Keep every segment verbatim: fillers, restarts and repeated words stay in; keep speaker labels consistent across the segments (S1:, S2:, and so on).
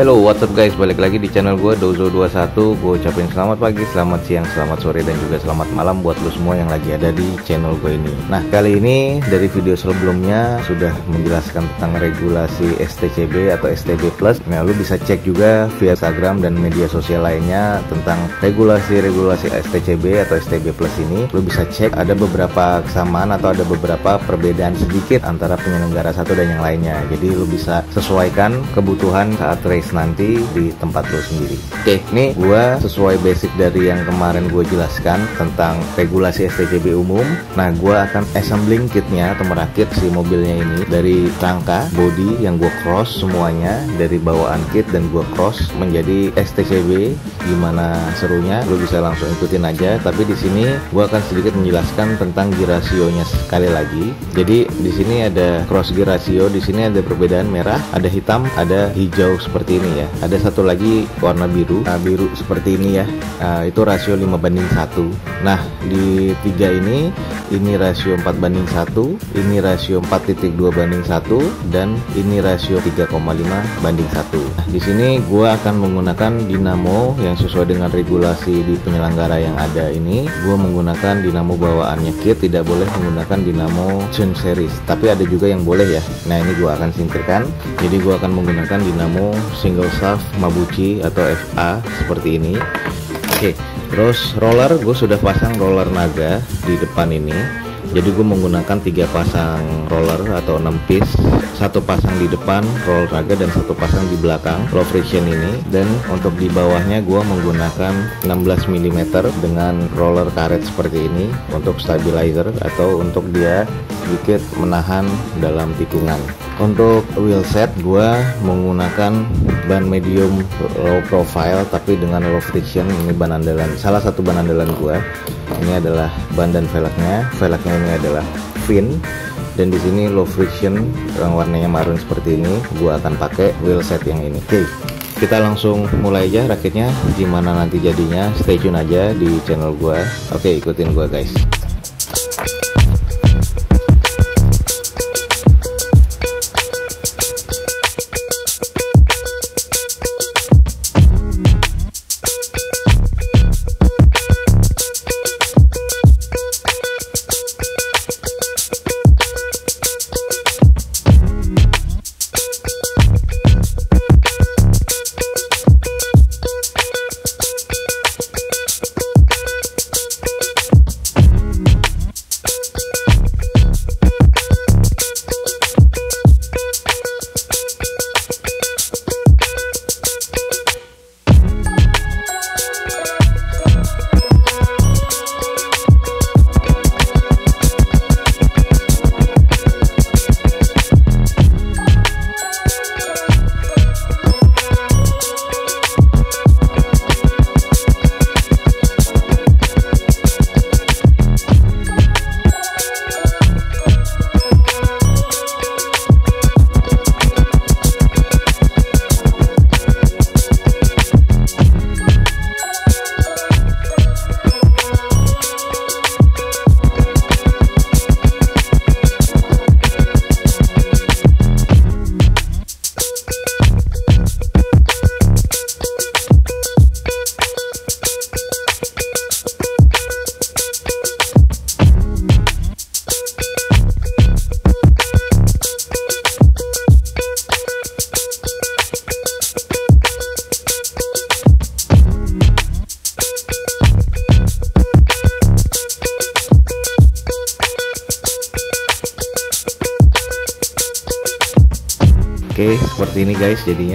S1: Hello, what's up guys, balik lagi di channel gue Dozo dua puluh satu. Gue ucapin selamat pagi, selamat siang, selamat sore, dan juga selamat malam buat lo semua yang lagi ada di channel gue ini. Nah, kali ini dari video sebelumnya sudah menjelaskan tentang regulasi S T C B atau S T B plus. Nah, lo bisa cek juga via Instagram dan media sosial lainnya tentang regulasi-regulasi S T C B atau S T B plus ini. Lo bisa cek ada beberapa kesamaan atau ada beberapa perbedaan sedikit antara penyelenggara satu dan yang lainnya. Jadi lo bisa sesuaikan kebutuhan saat race nanti di tempat lo sendiri. Oke, ini gua sesuai basic dari yang kemarin gue jelaskan tentang regulasi S T C B umum. Nah, gua akan assembling kitnya atau merakit si mobilnya ini dari rangka body yang gue cross semuanya dari bawaan kit dan gue cross menjadi S T C B. Gimana serunya? Lo bisa langsung ikutin aja. Tapi di sini gua akan sedikit menjelaskan tentang gear rasionya sekali lagi. Jadi di sini ada cross gear rasio, di sini ada perbedaan merah, ada hitam, ada hijau seperti ini ya. Ada satu lagi warna biru, nah, biru seperti ini ya. Nah, itu rasio lima banding satu. Nah, di tiga ini ini rasio empat banding satu, ini rasio empat titik dua banding satu, dan ini rasio tiga koma lima banding satu. Nah, di sini gua akan menggunakan dinamo yang sesuai dengan regulasi di penyelenggara yang ada ini. Gua menggunakan dinamo bawaannya kit, tidak boleh menggunakan dinamo Sun series. Tapi ada juga yang boleh ya. Nah, ini gua akan singkirkan. Jadi gua akan menggunakan dinamo single shaft Mabuchi atau F A seperti ini. Oke, terus roller gue sudah pasang roller naga di depan ini. Jadi gue menggunakan tiga pasang roller atau enam piece, satu pasang di depan roller naga dan satu pasang di belakang low friction ini. Dan untuk di bawahnya gue menggunakan enam belas milimeter dengan roller karet seperti ini untuk stabilizer atau untuk dia sedikit menahan dalam tikungan. Untuk wheel set gue menggunakan ban medium low profile tapi dengan low friction. Ini ban andalan, salah satu ban andalan gue. Ini adalah ban dan velgnya. Velgnya ini adalah fin, dan di sini low friction yang warnanya marun seperti ini. Gua akan pakai wheel set yang ini. Oke, kita langsung mulai aja rakitnya. Gimana nanti jadinya, stay tune aja di channel gua. Oke, ikutin gua guys. Oke, seperti ini guys jadinya.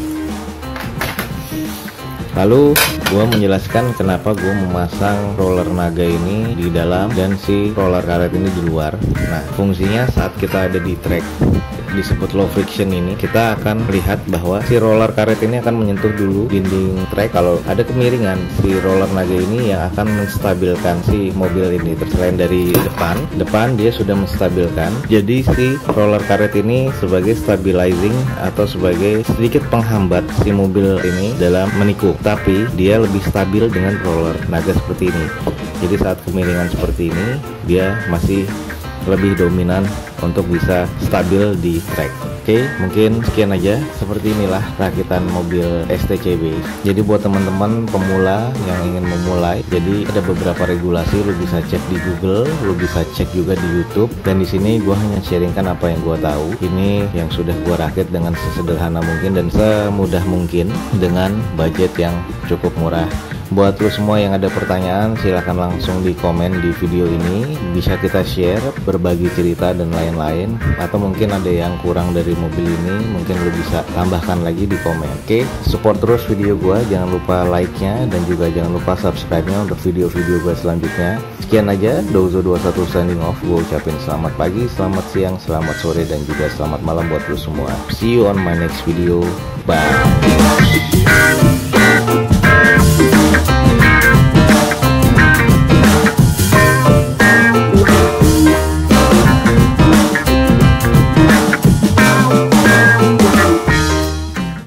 S1: Lalu gue menjelaskan kenapa gue memasang roller naga ini di dalam dan si roller karet ini di luar. Nah, fungsinya saat kita ada di track disebut low friction ini, kita akan lihat bahwa si roller karet ini akan menyentuh dulu dinding track. Kalau ada kemiringan, si roller naga ini yang akan menstabilkan si mobil ini. Selain dari depan, depan dia sudah menstabilkan. Jadi si roller karet ini sebagai stabilizing atau sebagai sedikit penghambat si mobil ini dalam menikung. Tapi dia lebih stabil dengan roller naga seperti ini. Jadi saat kemiringan seperti ini, dia masih lebih dominan untuk bisa stabil di track. Oke, mungkin sekian aja. Seperti inilah rakitan mobil S T C B. Jadi buat teman-teman pemula yang ingin memulai, jadi ada beberapa regulasi, lu bisa cek di Google, lu bisa cek juga di YouTube. Dan di sini gua hanya sharingkan apa yang gua tahu. Ini yang sudah gua rakit dengan sesederhana mungkin dan semudah mungkin dengan budget yang cukup murah. Buat lo semua yang ada pertanyaan, silahkan langsung di komen di video ini. Bisa kita share, berbagi cerita dan lain-lain. Atau mungkin ada yang kurang dari mobil ini, mungkin lo bisa tambahkan lagi di komen. Oke, support terus video gua, jangan lupa like-nya dan juga jangan lupa subscribe-nya untuk video-video gua selanjutnya. Sekian aja, Dozo dua puluh satu signing off. Gue ucapin selamat pagi, selamat siang, selamat sore dan juga selamat malam buat lo semua. See you on my next video. Bye.